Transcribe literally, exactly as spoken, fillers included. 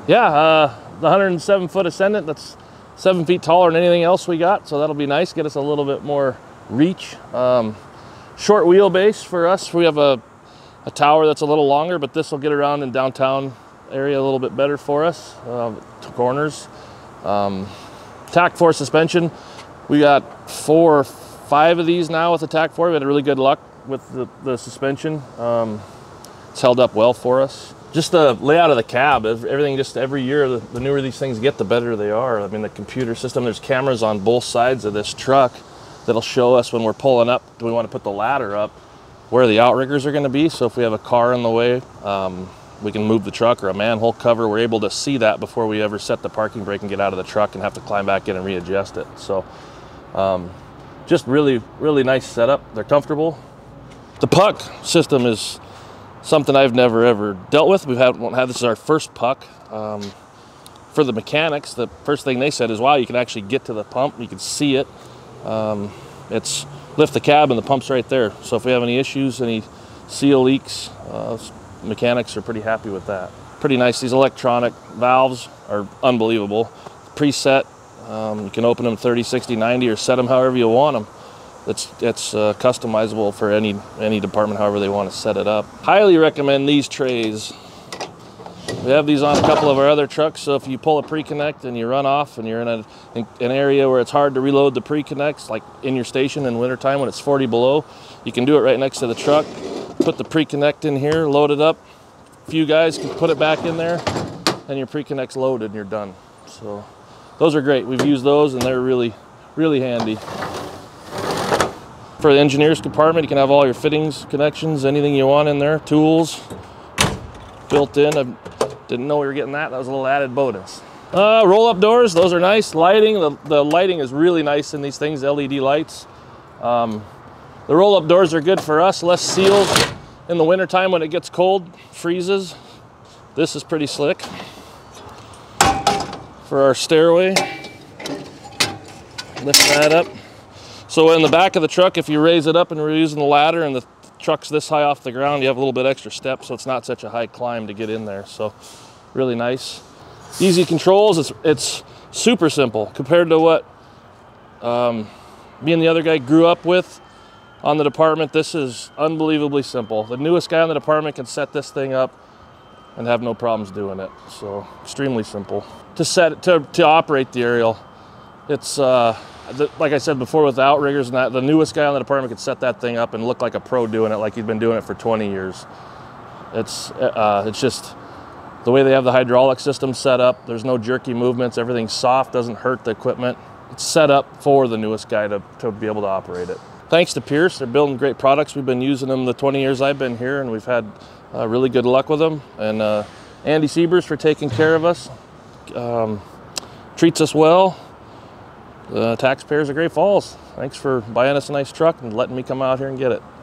Yeah, uh, the one hundred seven foot Ascendant, that's seven feet taller than anything else we got, so that'll be nice, get us a little bit more reach. Um, short wheelbase for us. We have a, a tower that's a little longer, but this will get around in downtown area a little bit better for us, uh, corners. Um, tack four suspension. We got four or five of these now with the tack four. We had really good luck with the, the suspension. Um, it's held up well for us. Just the layout of the cab, everything, just every year, the, the newer these things get, the better they are. I mean, the computer system, there's cameras on both sides of this truck that'll show us when we're pulling up, do we want to put the ladder up, where the outriggers are going to be. So if we have a car in the way, um, we can move the truck, or a manhole cover. We're able to see that before we ever set the parking brake and get out of the truck and have to climb back in and readjust it. So um, just really, really nice setup. They're comfortable. The P U C system is something I've never ever dealt with. We've had, won't have this is our first P U C. Um, for the mechanics, the first thing they said is, wow, you can actually get to the pump, you can see it. Um, it's lift the cab and the pump's right there. So if we have any issues, any seal leaks, uh, mechanics are pretty happy with that. Pretty nice. These electronic valves are unbelievable. Preset, um, you can open them thirty, sixty, ninety, or set them however you want them. It's, it's uh, customizable for any, any department, however they want to set it up. Highly recommend these trays. We have these on a couple of our other trucks, so if you pull a pre-connect and you run off and you're in, a, in an area where it's hard to reload the pre-connects, like in your station in wintertime when it's forty below, you can do it right next to the truck. Put the pre-connect in here, load it up. A few guys can put it back in there, and your pre-connect's loaded and you're done. So those are great. We've used those and they're really, really handy. For the engineer's compartment, you can have all your fittings, connections, anything you want in there, tools built in. I didn't know we were getting that. That was a little added bonus. Uh, roll-up doors, those are nice. Lighting, the, the lighting is really nice in these things, L E D lights. Um, the roll-up doors are good for us, less seals in the wintertime when it gets cold, freezes. This is pretty slick. For our stairway, lift that up. So in the back of the truck, if you raise it up and we're using the ladder and the truck's this high off the ground, you have a little bit extra step, so it's not such a high climb to get in there. So really nice. Easy controls, it's, it's super simple compared to what um, me and the other guy grew up with on the department. This is unbelievably simple. The newest guy on the department can set this thing up and have no problems doing it. So extremely simple. To set, to, to operate the aerial, it's, uh, The, like I said before with the outriggers and that, the newest guy on the department could set that thing up and look like a pro doing it, like he'd been doing it for twenty years. It's, uh, it's just the way they have the hydraulic system set up. There's no jerky movements. Everything's soft, doesn't hurt the equipment. It's set up for the newest guy to, to be able to operate it. Thanks to Pierce, they're building great products. We've been using them the twenty years I've been here, and we've had uh, really good luck with them. And uh, Andy Siebers for taking care of us, um, treats us well. The taxpayers of Great Falls, thanks for buying us a nice truck and letting me come out here and get it.